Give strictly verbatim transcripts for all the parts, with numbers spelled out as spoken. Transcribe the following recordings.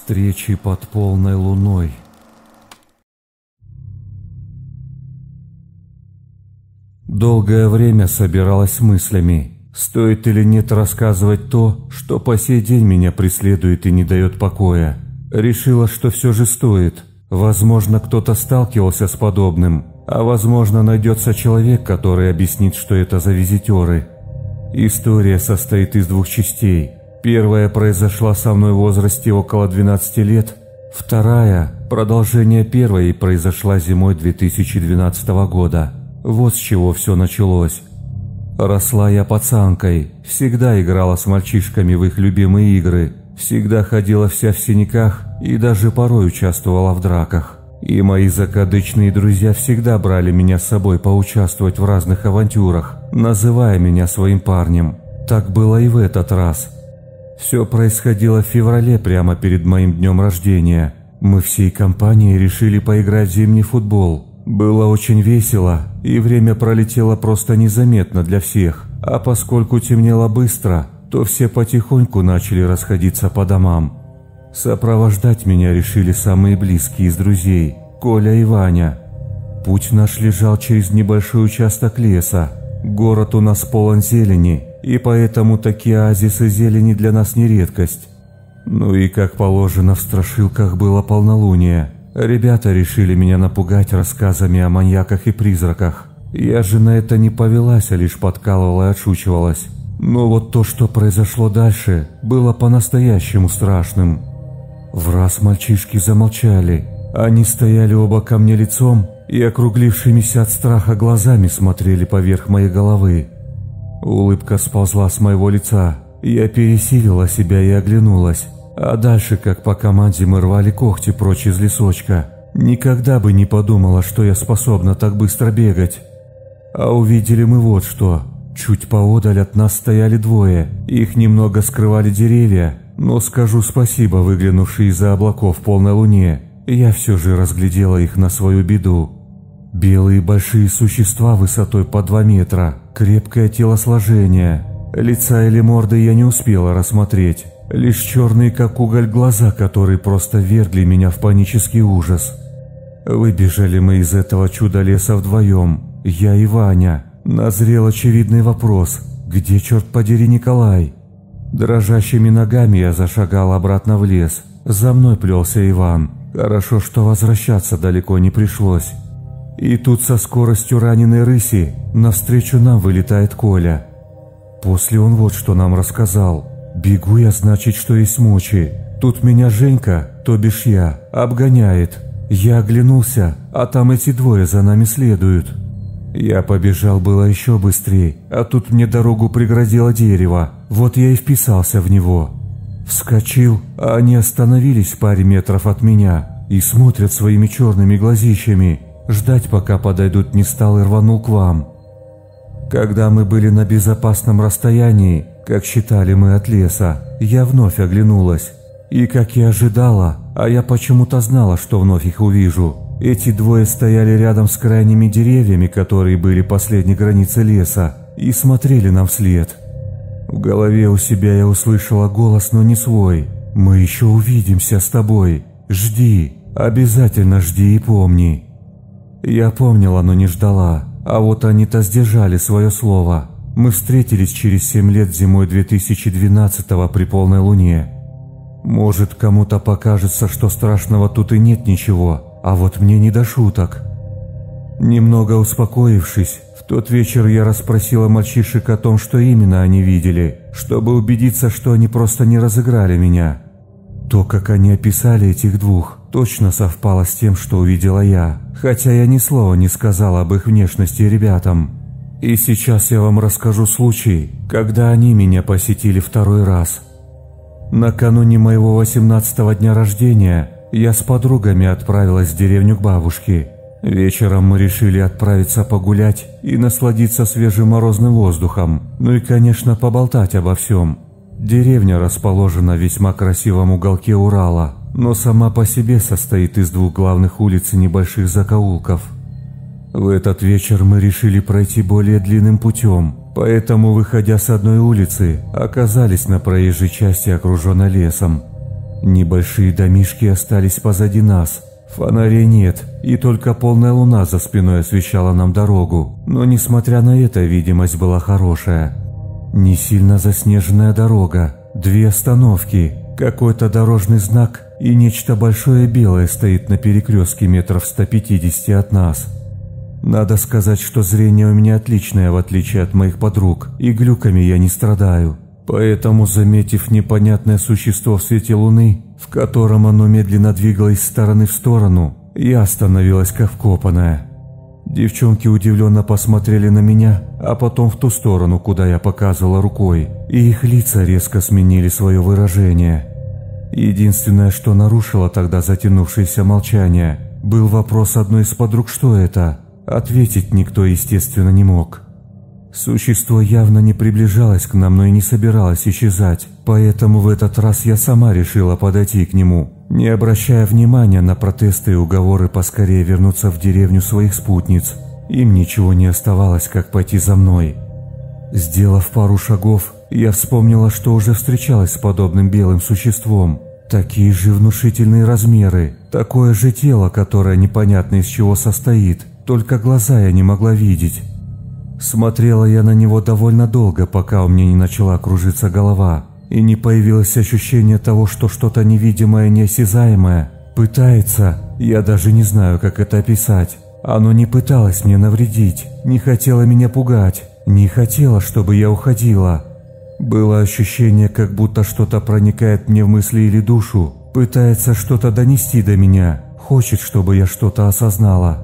Встречи под полной луной. Долгое время собиралась с мыслями, стоит или нет рассказывать то, что по сей день меня преследует и не дает покоя. Решила, что все же стоит. Возможно, кто-то сталкивался с подобным, а возможно, найдется человек, который объяснит, что это за визитеры. История состоит из двух частей. Первая произошла со мной в возрасте около двенадцати лет. Вторая – продолжение первой, и произошла зимой две тысячи двенадцатого года. Вот с чего все началось. Росла я пацанкой, всегда играла с мальчишками в их любимые игры, всегда ходила вся в синяках и даже порой участвовала в драках. И мои закадычные друзья всегда брали меня с собой поучаствовать в разных авантюрах, называя меня своим парнем. Так было и в этот раз. Все происходило в феврале, прямо перед моим днем рождения. Мы всей компанией решили поиграть в зимний футбол. Было очень весело, и время пролетело просто незаметно для всех. А поскольку темнело быстро, то все потихоньку начали расходиться по домам. Сопровождать меня решили самые близкие из друзей – Коля и Ваня. Путь наш лежал через небольшой участок леса. Город у нас полон зелени, и поэтому такие оазисы зелени для нас не редкость. Ну и как положено в страшилках было полнолуние. Ребята решили меня напугать рассказами о маньяках и призраках. Я же на это не повелась, а лишь подкалывала и отшучивалась. Но вот то, что произошло дальше, было по-настоящему страшным. Враз мальчишки замолчали. Они стояли оба ко мне лицом и округлившимися от страха глазами смотрели поверх моей головы. Улыбка сползла с моего лица. Я пересилила себя и оглянулась. А дальше, как по команде, мы рвали когти прочь из лесочка. Никогда бы не подумала, что я способна так быстро бегать. А увидели мы вот что. Чуть поодаль от нас стояли двое. Их немного скрывали деревья, но скажу спасибо, выглянувшие из-за облаков в полной луне, я все же разглядела их на свою беду. Белые большие существа высотой по два метра, крепкое телосложение. Лица или морды я не успела рассмотреть, лишь черные как уголь глаза, которые просто ввергли меня в панический ужас. Выбежали мы из этого чуда леса вдвоем, я и Ваня. Назрел очевидный вопрос: где, черт подери, Николай? Дрожащими ногами я зашагал обратно в лес. За мной плелся Иван. Хорошо, что возвращаться далеко не пришлось. И тут со скоростью раненой рыси навстречу нам вылетает Коля. После он вот что нам рассказал. Бегу я, значит, что есть мочи. Тут меня Женька, то бишь я, обгоняет. Я оглянулся, а там эти двое за нами следуют. Я побежал было еще быстрее, а тут мне дорогу преградило дерево. Вот я и вписался в него. Вскочил, а они остановились в паре метров от меня и смотрят своими черными глазищами. Ждать, пока подойдут, не стал и рванул к вам. Когда мы были на безопасном расстоянии, как считали мы от леса, я вновь оглянулась. И как я ожидала, а я почему-то знала, что вновь их увижу, эти двое стояли рядом с крайними деревьями, которые были последней границей леса, и смотрели нам вслед. В голове у себя я услышала голос, но не свой. «Мы еще увидимся с тобой. Жди, обязательно жди и помни». Я помнила, но не ждала, а вот они-то сдержали свое слово. Мы встретились через семь лет зимой две тысячи двенадцатого при полной луне. Может, кому-то покажется, что страшного тут и нет ничего, а вот мне не до шуток. Немного успокоившись, в тот вечер я расспросила мальчишек о том, что именно они видели, чтобы убедиться, что они просто не разыграли меня. То, как они описали этих двух, точно совпало с тем, что увидела я, хотя я ни слова не сказала об их внешности ребятам. И сейчас я вам расскажу случай, когда они меня посетили второй раз. Накануне моего восемнадцатого дня рождения я с подругами отправилась в деревню к бабушке. Вечером мы решили отправиться погулять и насладиться свежим морозным воздухом, ну и, конечно, поболтать обо всем. Деревня расположена в весьма красивом уголке Урала, но сама по себе состоит из двух главных улиц и небольших закоулков. В этот вечер мы решили пройти более длинным путем, поэтому, выходя с одной улицы, оказались на проезжей части, окруженной лесом. Небольшие домишки остались позади нас. Фонарей нет, и только полная луна за спиной освещала нам дорогу, но несмотря на это, видимость была хорошая. Не сильно заснеженная дорога, две остановки, какой-то дорожный знак и нечто большое белое стоит на перекрестке метров сто пятьдесят от нас. Надо сказать, что зрение у меня отличное, в отличие от моих подруг, и глюками я не страдаю. Поэтому, заметив непонятное существо в свете луны, в котором оно медленно двигалось с стороны в сторону, я остановилась как вкопанная. Девчонки удивленно посмотрели на меня, а потом в ту сторону, куда я показывала рукой, и их лица резко сменили свое выражение. Единственное, что нарушило тогда затянувшееся молчание, был вопрос одной из подруг, что это. Ответить никто, естественно, не мог. Существо явно не приближалось к нам, но и не собиралось исчезать, поэтому в этот раз я сама решила подойти к нему, не обращая внимания на протесты и уговоры поскорее вернуться в деревню своих спутниц. Им ничего не оставалось, как пойти за мной. Сделав пару шагов, я вспомнила, что уже встречалась с подобным белым существом. Такие же внушительные размеры, такое же тело, которое непонятно из чего состоит, только глаза я не могла видеть. Смотрела я на него довольно долго, пока у меня не начала кружиться голова, и не появилось ощущение того, что что-то невидимое, неосязаемое пытается, я даже не знаю, как это описать. Оно не пыталось мне навредить, не хотело меня пугать, не хотело, чтобы я уходила. Было ощущение, как будто что-то проникает мне в мысли или душу, пытается что-то донести до меня, хочет, чтобы я что-то осознала.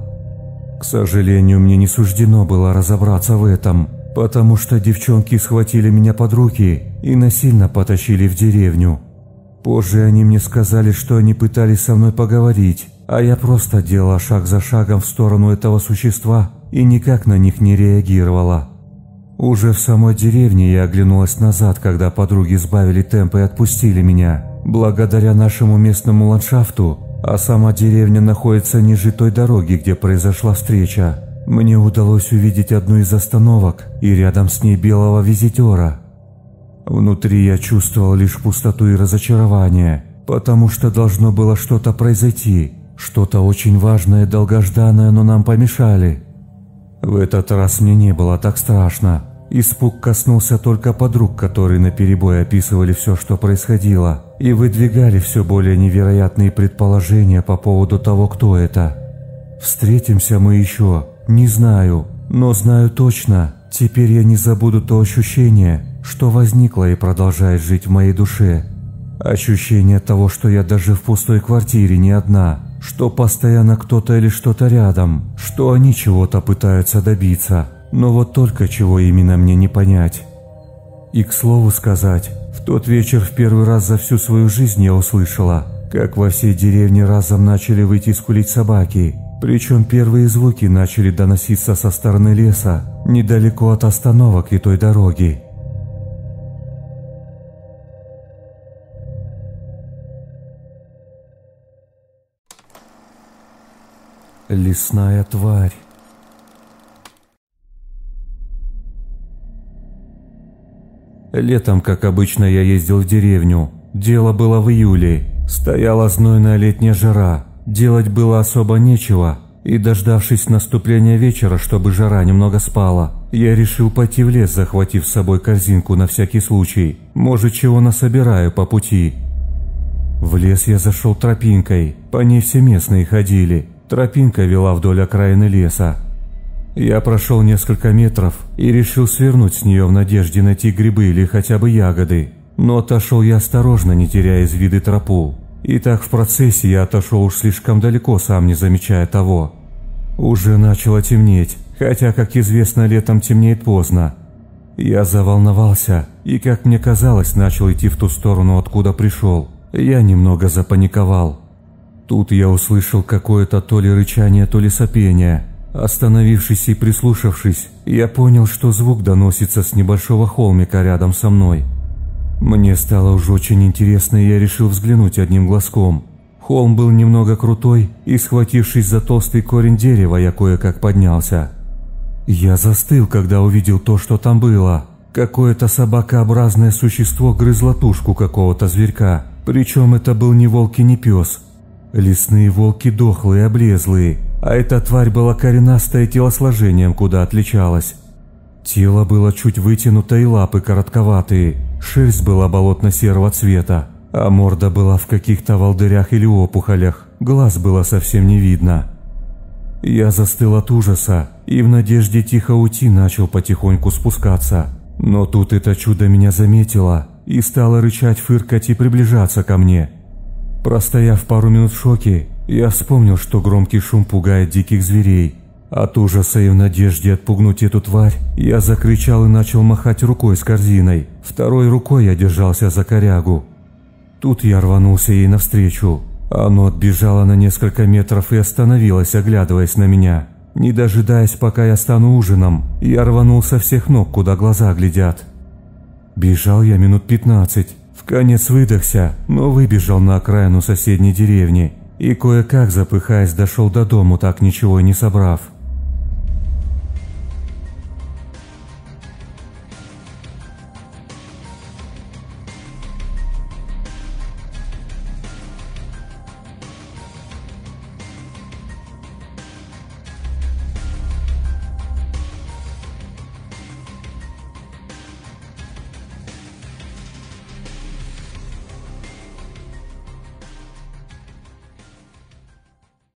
К сожалению, мне не суждено было разобраться в этом, потому что девчонки схватили меня под руки и насильно потащили в деревню. Позже они мне сказали, что они пытались со мной поговорить, а я просто делала шаг за шагом в сторону этого существа и никак на них не реагировала. Уже в самой деревне я оглянулась назад, когда подруги сбавили темп и отпустили меня. Благодаря нашему местному ландшафту, а сама деревня находится ниже той дороги, где произошла встреча, мне удалось увидеть одну из остановок и рядом с ней белого визитера. Внутри я чувствовал лишь пустоту и разочарование, потому что должно было что-то произойти, что-то очень важное и долгожданное, но нам помешали. В этот раз мне не было так страшно. Испуг коснулся только подруг, которые наперебой описывали все, что происходило, и выдвигали все более невероятные предположения по поводу того, кто это. Встретимся мы еще, не знаю, но знаю точно, теперь я не забуду то ощущение, что возникло и продолжает жить в моей душе. Ощущение того, что я даже в пустой квартире не одна, что постоянно кто-то или что-то рядом, что они чего-то пытаются добиться, но вот только чего именно мне не понять. И к слову сказать, в тот вечер в первый раз за всю свою жизнь я услышала, как во всей деревне разом начали выйти скулить собаки, причем первые звуки начали доноситься со стороны леса, недалеко от остановок и той дороги. Лесная тварь. Летом, как обычно, я ездил в деревню. Дело было в июле. Стояла знойная летняя жара. Делать было особо нечего. И, дождавшись наступления вечера, чтобы жара немного спала, я решил пойти в лес, захватив с собой корзинку на всякий случай. Может, чего насобираю по пути. В лес я зашел тропинкой. По ней все местные ходили. Тропинка вела вдоль окраины леса. Я прошел несколько метров и решил свернуть с нее в надежде найти грибы или хотя бы ягоды. Но отошел я осторожно, не теряя из виду тропу. И так в процессе я отошел уж слишком далеко, сам не замечая того. Уже начало темнеть, хотя, как известно, летом темнеет поздно. Я заволновался и, как мне казалось, начал идти в ту сторону, откуда пришел. Я немного запаниковал. Тут я услышал какое-то то ли рычание, то ли сопение. Остановившись и прислушавшись, я понял, что звук доносится с небольшого холмика рядом со мной. Мне стало уже очень интересно, и я решил взглянуть одним глазком. Холм был немного крутой, и, схватившись за толстый корень дерева, я кое-как поднялся. Я застыл, когда увидел то, что там было. Какое-то собакообразное существо грызло тушку какого-то зверька. Причем это был ни волк и ни пес. Лесные волки дохлые, облезлые, а эта тварь была коренастая, телосложением куда отличалась. Тело было чуть вытянуто и лапы коротковатые, шерсть была болотно-серого цвета, а морда была в каких-то волдырях или опухолях, глаз было совсем не видно. Я застыл от ужаса и в надежде тихо уйти начал потихоньку спускаться. Но тут это чудо меня заметило и стало рычать, фыркать и приближаться ко мне. Простояв пару минут в шоке, я вспомнил, что громкий шум пугает диких зверей. От ужаса и в надежде отпугнуть эту тварь, я закричал и начал махать рукой с корзиной. Второй рукой я держался за корягу. Тут я рванулся ей навстречу. Оно отбежало на несколько метров и остановилось, оглядываясь на меня. Не дожидаясь, пока я стану ужином, я рванул со всех ног, куда глаза глядят. Бежал я минут пятнадцать, вконец выдохся, но выбежал на окраину соседней деревни и кое-как, запыхаясь, дошел до дому, так ничего и не собрав.